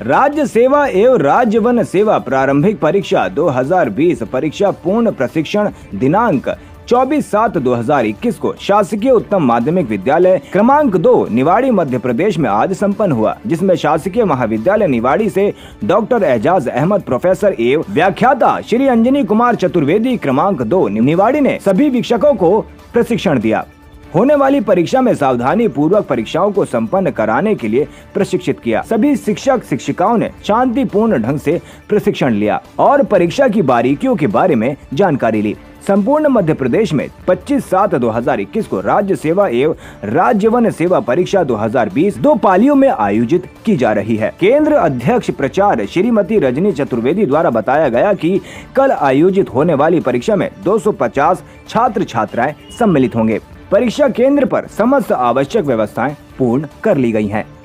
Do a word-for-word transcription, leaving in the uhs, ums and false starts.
राज्य सेवा एवं राज्य वन सेवा प्रारंभिक परीक्षा दो हज़ार बीस परीक्षा पूर्ण प्रशिक्षण दिनांक चौबीस सात दो हज़ार इक्कीस को शासकीय उत्तम माध्यमिक विद्यालय क्रमांक दो निवाड़ी मध्य प्रदेश में आज संपन्न हुआ, जिसमें शासकीय महाविद्यालय निवाड़ी से डॉक्टर एजाज अहमद प्रोफेसर एवं व्याख्याता श्री अंजनी कुमार चतुर्वेदी क्रमांक दो निवाड़ी ने सभी शिक्षकों को प्रशिक्षण दिया। होने वाली परीक्षा में सावधानी पूर्वक परीक्षाओं को संपन्न कराने के लिए प्रशिक्षित किया। सभी शिक्षक शिक्षिकाओं ने शांतिपूर्ण ढंग से प्रशिक्षण लिया और परीक्षा की बारीकियों के बारे में जानकारी ली। संपूर्ण मध्य प्रदेश में पच्चीस सात दो हज़ार इक्कीस को राज्य सेवा एवं राज्य वन सेवा परीक्षा दो हज़ार बीस दो पालियों में आयोजित की जा रही है। केंद्र अध्यक्ष प्रचार श्रीमती रजनी चतुर्वेदी द्वारा बताया गया कि कल आयोजित होने वाली परीक्षा में दो सौ पचास छात्र छात्राएं सम्मिलित होंगे। परीक्षा केंद्र पर समस्त आवश्यक व्यवस्थाएं पूर्ण कर ली गई हैं।